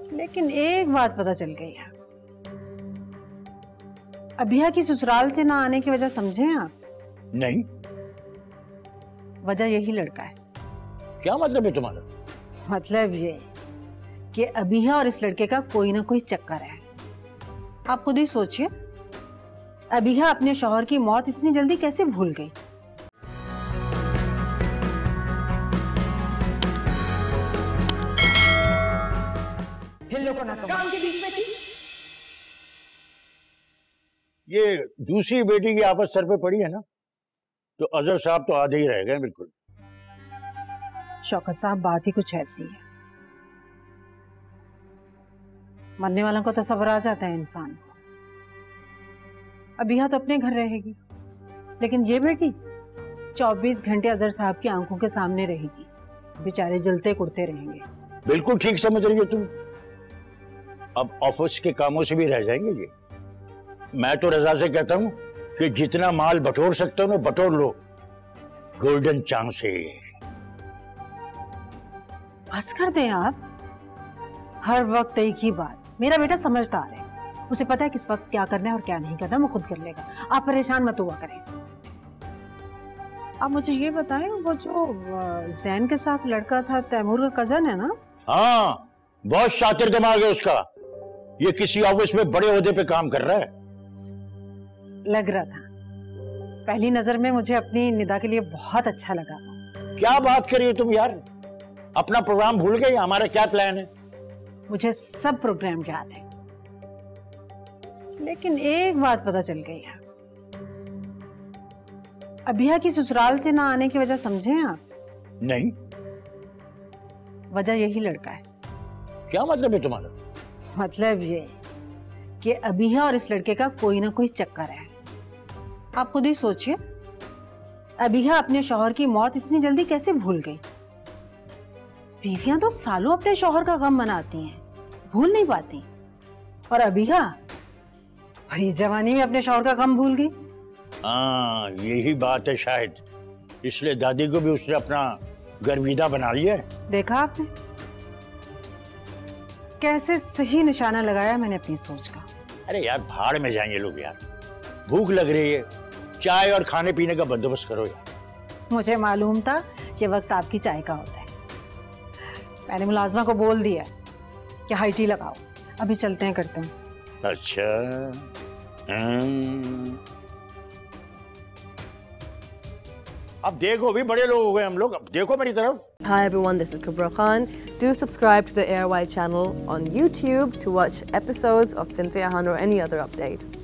लेकिन एक बात पता चल गई है, अभिया की ससुराल से ना आने की वजह समझे आप? नहीं। वजह यही लड़का है। क्या मतलब है तुम्हारा? मतलब ये कि अभिया और इस लड़के का कोई ना कोई चक्कर है। आप खुद ही सोचिए, अभिया अपने शौहर की मौत इतनी जल्दी कैसे भूल गई? काम के बीच में थी। ये दूसरी बेटी की आफत सर पे पड़ी है ना, तो अजहर साहब तो आधे ही रह गए बिल्कुल। शौकत साहब, बात ही कुछ ऐसी है, मरने वालों को तसव्वुर आ जाता है इंसान को। अभिया तो अपने घर रहेगी, लेकिन ये बेटी 24 घंटे अजहर साहब की आंखों के सामने रहेगी। बेचारे जलते कुड़ते रहेंगे। बिल्कुल ठीक समझ रही हो तुम। अब ऑफिस के कामों से भी रह जाएंगे ये। मैं तो रजा से कहता हूं कि जितना माल बटोर सकते हो ना बटोर लो, गोल्डन चांस है। बस कर दें आप, हर वक्त एक ही बात। मेरा बेटा समझदार है, उसे पता है किस वक्त क्या करना है और क्या नहीं करना, वो खुद कर लेगा। आप परेशान मत हुआ करें। आप मुझे ये बताएं, वो जो जैन के साथ लड़का था, तैमूर का कजन है ना? हाँ, बहुत शातिर दिमाग है उसका। ये किसी ऑफिस में बड़े ओहदे पे काम कर रहा है। लग रहा था, पहली नजर में मुझे अपनी निदा के लिए बहुत अच्छा लगा। क्या बात कर रही हो तुम यार, अपना प्रोग्राम भूल गई? हमारा क्या प्लान है? मुझे सब प्रोग्राम याद है, लेकिन एक बात पता चल गई है, अभिया की ससुराल से ना आने की वजह समझे आप? नहीं। वजह यही लड़का है। क्या मतलब है तुम्हारा? मतलब ये कि अभिया और इस लड़के का कोई ना कोई चक्कर है। आप खुद ही सोचिए, अभिया अपने शौहर की मौत इतनी जल्दी कैसे भूल गई? बीवियां तो सालों अपने शौहर का गम मनाती हैं, भूल नहीं पाती, और अभिया भरी जवानी में अपने शौहर का गम भूल गई। हाँ, यही बात है शायद, इसलिए दादी को भी उसने अपना गर्विदा बना लिया है। देखा आपने कैसे सही निशाना लगाया मैंने अपनी सोच का। अरे यार, भाड़ में जाएंगे लोग यार, भूख लग रही है, चाय और खाने पीने का बंदोबस्त करो यार। मुझे मालूम था ये वक्त आपकी चाय का होता है। मैंने मुलाजमा को बोल दिया कि हाई टी लगाओ, अभी चलते हैं, करते हैं। अच्छा, अब देखो भी बड़े लोग हो गए हम लोग, अब देखो मेरी तरफ। Hi everyone, this is Kubra Khan. Do subscribe to the ARY channel on YouTube to watch episodes of Cynthia Han or any other update.